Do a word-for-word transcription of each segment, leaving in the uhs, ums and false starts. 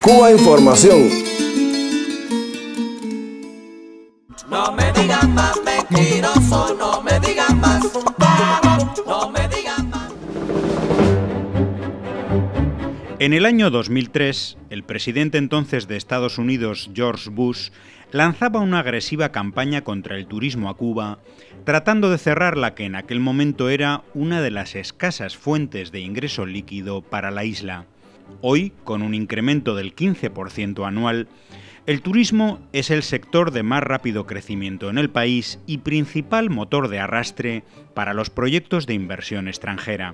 Cuba Información. No me digan más mentiroso, no me digan más, no me digan más. En el año dos mil tres, el presidente entonces de Estados Unidos, George Bush, lanzaba una agresiva campaña contra el turismo a Cuba, tratando de cerrar la que en aquel momento era una de las escasas fuentes de ingreso líquido para la isla. Hoy, con un incremento del quince por ciento anual, el turismo es el sector de más rápido crecimiento en el país y principal motor de arrastre para los proyectos de inversión extranjera.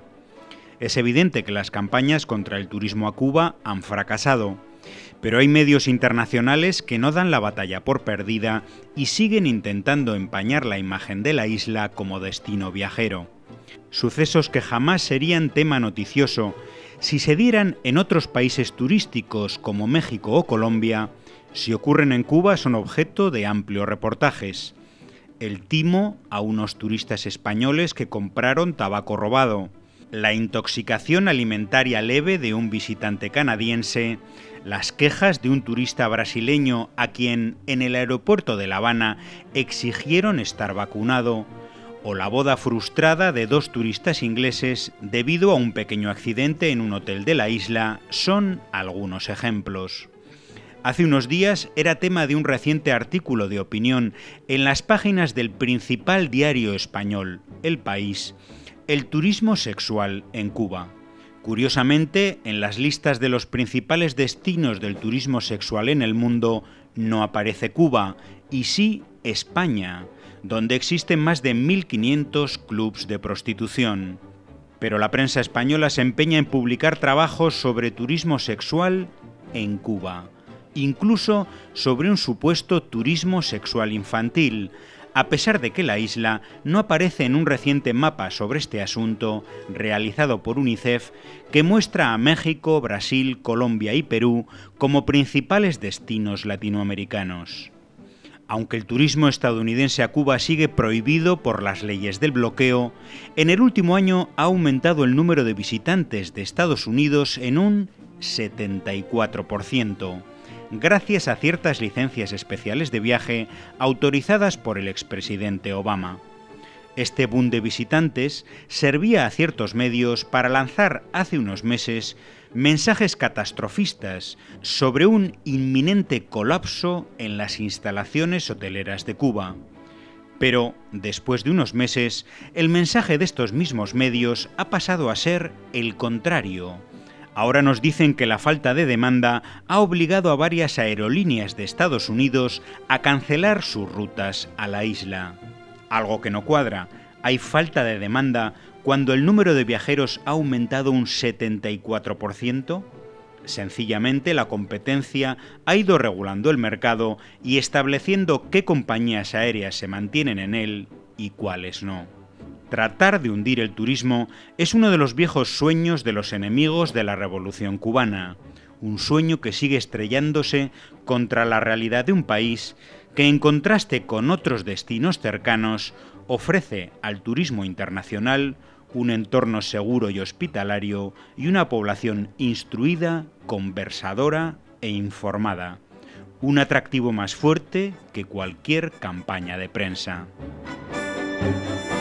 Es evidente que las campañas contra el turismo a Cuba han fracasado, pero hay medios internacionales que no dan la batalla por perdida y siguen intentando empañar la imagen de la isla como destino viajero. Sucesos que jamás serían tema noticioso si se dieran en otros países turísticos como México o Colombia. Si ocurren en Cuba son objeto de amplios reportajes. El timo a unos turistas españoles que compraron tabaco robado, la intoxicación alimentaria leve de un visitante canadiense, las quejas de un turista brasileño a quien en el aeropuerto de La Habana exigieron estar vacunado, o la boda frustrada de dos turistas ingleses debido a un pequeño accidente en un hotel de la isla son algunos ejemplos. Hace unos días era tema de un reciente artículo de opinión en las páginas del principal diario español, El País, el turismo sexual en Cuba. Curiosamente, en las listas de los principales destinos del turismo sexual en el mundo no aparece Cuba, y sí España, donde existen más de mil quinientos clubs de prostitución. Pero la prensa española se empeña en publicar trabajos sobre turismo sexual en Cuba, incluso sobre un supuesto turismo sexual infantil, a pesar de que la isla no aparece en un reciente mapa sobre este asunto realizado por UNICEF que muestra a México, Brasil, Colombia y Perú como principales destinos latinoamericanos. Aunque el turismo estadounidense a Cuba sigue prohibido por las leyes del bloqueo, en el último año ha aumentado el número de visitantes de Estados Unidos en un setenta y cuatro por ciento. Gracias a ciertas licencias especiales de viaje autorizadas por el expresidente Obama. Este boom de visitantes servía a ciertos medios para lanzar hace unos meses mensajes catastrofistas sobre un inminente colapso en las instalaciones hoteleras de Cuba. Pero, después de unos meses, el mensaje de estos mismos medios ha pasado a ser el contrario. Ahora nos dicen que la falta de demanda ha obligado a varias aerolíneas de Estados Unidos a cancelar sus rutas a la isla. Algo que no cuadra. Hay falta de demanda cuando el número de viajeros ha aumentado un setenta y cuatro por ciento. Sencillamente la competencia ha ido regulando el mercado y estableciendo qué compañías aéreas se mantienen en él y cuáles no. Tratar de hundir el turismo es uno de los viejos sueños de los enemigos de la Revolución cubana, un sueño que sigue estrellándose contra la realidad de un país que, en contraste con otros destinos cercanos, ofrece al turismo internacional un entorno seguro y hospitalario y una población instruida, conversadora e informada. Un atractivo más fuerte que cualquier campaña de prensa.